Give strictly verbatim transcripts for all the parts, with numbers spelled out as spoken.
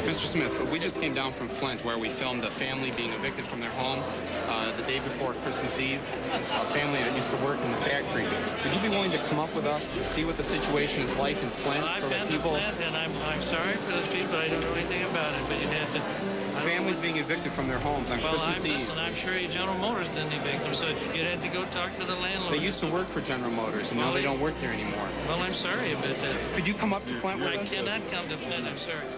Mister Smith, we just came down from Flint where we filmed a family being evicted from their home uh, the day before Christmas Eve, a family that used to work in the factory. Would you be willing to come up with us to see what the situation is like in Flint well, so I've that been people... to Flint, and I'm, I'm sorry for those people. I don't know anything about it, but you'd have to... Families being evicted from their homes on well, Christmas I'm, Eve. Listen, I'm sure General Motors didn't evict them, so you'd have to go talk to the landlord. They used to work for General Motors, and well, now they don't work there anymore. Well, I'm sorry about that. Could you come up to Flint with I us? I cannot come to Flint, I'm sorry.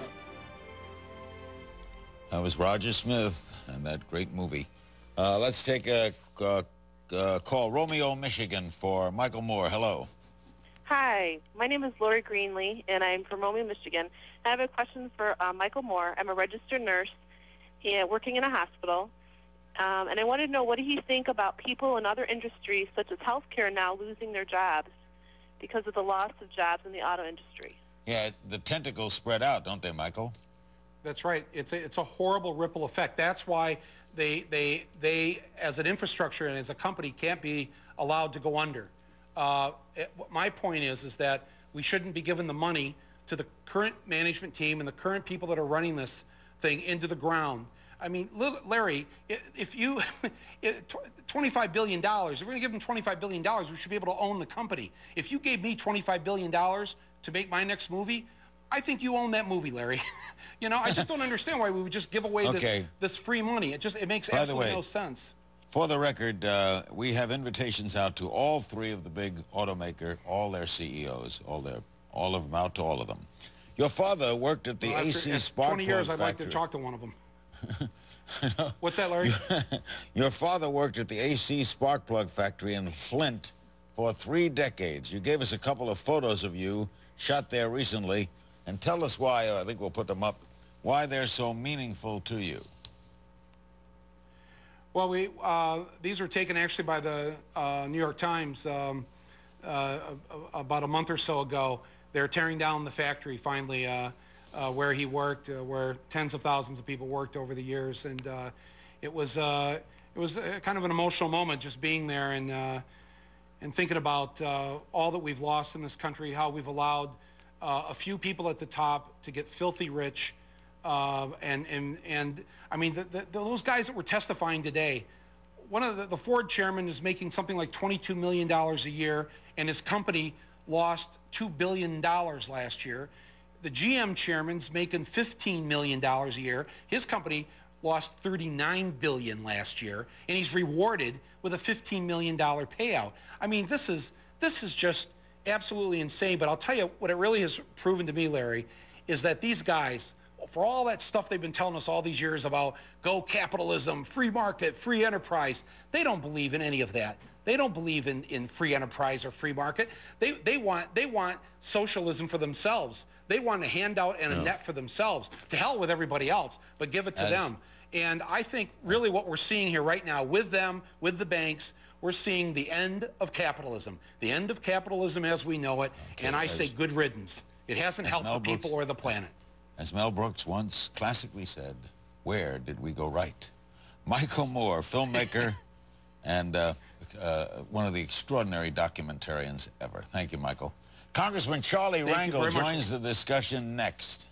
That was Roger Smith and that great movie. Uh, let's take a, a, a call. Romeo, Michigan, for Michael Moore. Hello. Hi, my name is Lori Greenlee, and I'm from Romeo, Michigan. I have a question for uh, Michael Moore. I'm a registered nurse yeah, working in a hospital, um, and I wanted to know, what do you think about people in other industries, such as healthcare, now losing their jobs because of the loss of jobs in the auto industry? Yeah, the tentacles spread out, don't they, Michael? That's right. It's a, it's a horrible ripple effect. That's why they, they, they, as an infrastructure and as a company, can't be allowed to go under. Uh, it, my point is, is that we shouldn't be giving the money to the current management team and the current people that are running this thing into the ground. I mean, Larry, if you, twenty-five billion dollars, if we're going to give them twenty-five billion dollars, we should be able to own the company. If you gave me twenty-five billion dollars to make my next movie, I think you own that movie, Larry. You know, I just don't understand why we would just give away okay. this, this free money. It just, it makes By absolutely the way, no sense. For the record, uh, we have invitations out to all three of the big automaker, all their C E Os, all their, all of them, out to all of them. Your father worked at the well, A C after, Spark twenty years, Plug I'd like to factory. talk to one of them. What's that, Larry? Your father worked at the A C Spark Plug factory in Flint for three decades. You gave us a couple of photos of you shot there recently, and tell us why, I think we'll put them up, why they're so meaningful to you. Well, we, uh, these were taken actually by the uh, New York Times um, uh, about a month or so ago. They're tearing down the factory finally uh, uh, where he worked, uh, where tens of thousands of people worked over the years, and uh, it was uh, it was a, kind of an emotional moment just being there and uh, and thinking about uh, all that we've lost in this country, how we've allowed uh, a few people at the top to get filthy rich. Uh, and, and, and, I mean, the, the, those guys that were testifying today, one of the, the Ford chairman is making something like twenty-two million dollars a year, and his company lost two billion dollars last year. The G M chairman's making fifteen million dollars a year. His company lost thirty-nine billion dollars last year, and he's rewarded with a fifteen million dollar payout. I mean, this is, this is just absolutely insane, but I'll tell you what it really has proven to me, Larry, is that these guys, for all that stuff they've been telling us all these years about go capitalism, free market, free enterprise, they don't believe in any of that. They don't believe in, in free enterprise or free market. They, they, want, they want socialism for themselves. They want a handout and a no. net for themselves. To hell with everybody else, but give it to As, them. And I think really what we're seeing here right now with them, with the banks, we're seeing the end of capitalism. The end of capitalism as we know it, okay, and I as, say good riddance. It hasn't helped Mel the people Brooks, or the planet. As Mel Brooks once classically said, where did we go right? Michael Moore, filmmaker and uh, uh, one of the extraordinary documentarians ever. Thank you, Michael. Congressman Charlie Thank Rangel joins much. the discussion next.